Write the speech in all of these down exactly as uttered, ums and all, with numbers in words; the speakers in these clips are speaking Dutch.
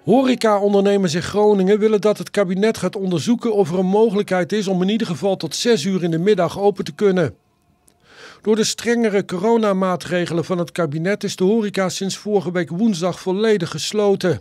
Horeca-ondernemers in Groningen willen dat het kabinet gaat onderzoeken of er een mogelijkheid is om in ieder geval tot zes uur in de middag open te kunnen. Door de strengere coronamaatregelen van het kabinet is de horeca sinds vorige week woensdag volledig gesloten.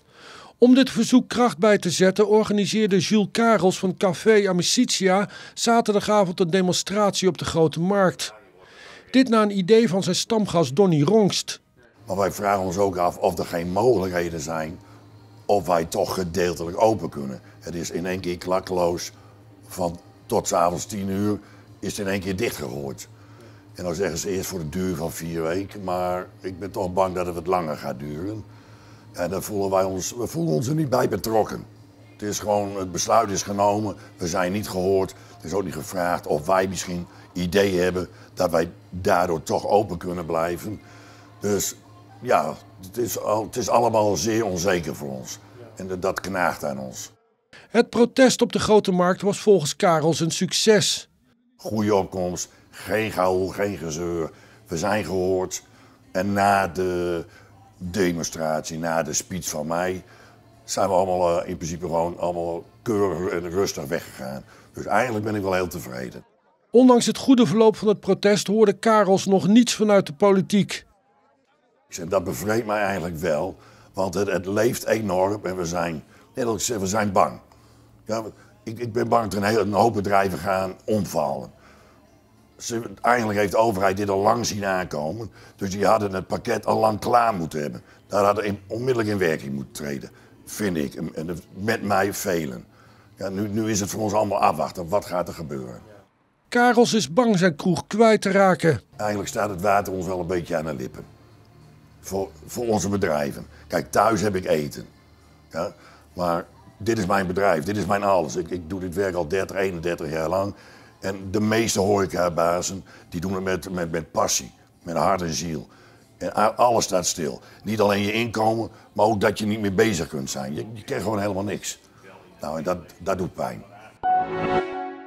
Om dit verzoek kracht bij te zetten organiseerde Jules Karels van Café Amicitia zaterdagavond een demonstratie op de Grote Markt. Dit na een idee van zijn stamgast Donnie Rongst. Maar wij vragen ons ook af of er geen mogelijkheden zijn of wij toch gedeeltelijk open kunnen. Het is in één keer klakkeloos, van tot 's avonds tien uur is het in één keer dichtgegooid. En dan zeggen ze eerst voor de duur van vier weken, maar ik ben toch bang dat het wat langer gaat duren. En dan voelen wij ons, we voelen ons er niet bij betrokken. Het is gewoon, het besluit is genomen, we zijn niet gehoord. Het is ook niet gevraagd of wij misschien ideeën hebben dat wij daardoor toch open kunnen blijven. Dus ja, het is, al, het is allemaal zeer onzeker voor ons. En dat knaagt aan ons. Het protest op de Grote Markt was volgens Karels een succes. Goede opkomst, geen gehoel, geen gezeur. We zijn gehoord. En na de demonstratie, na de speech van mij, zijn we allemaal uh, in principe gewoon allemaal keurig en rustig weggegaan. Dus eigenlijk ben ik wel heel tevreden. Ondanks het goede verloop van het protest hoorde Karels nog niets vanuit de politiek. Dat bevreemdt mij eigenlijk wel, want het, het leeft enorm en we zijn, net als ik zeg, we zijn bang. Ja, ik, ik ben bang dat een, hele, een hoop bedrijven gaan omvallen. Ze, eigenlijk heeft de overheid dit al lang zien aankomen, dus die hadden het pakket al lang klaar moeten hebben. Daar hadden in, onmiddellijk in werking moeten treden, vind ik, en, en met mij velen. Ja, nu, nu is het voor ons allemaal afwachten, wat gaat er gebeuren? Karels is bang zijn kroeg kwijt te raken. Eigenlijk staat het water ons wel een beetje aan de lippen. Voor, voor onze bedrijven. Kijk, thuis heb ik eten. Ja? Maar dit is mijn bedrijf, dit is mijn alles. Ik, ik doe dit werk al dertig, eenendertig jaar lang. En de meeste horecabazen, die doen het met, met, met passie, met hart en ziel. En alles staat stil. Niet alleen je inkomen, maar ook dat je niet meer bezig kunt zijn. Je, je krijgt gewoon helemaal niks. Nou, en dat, dat doet pijn.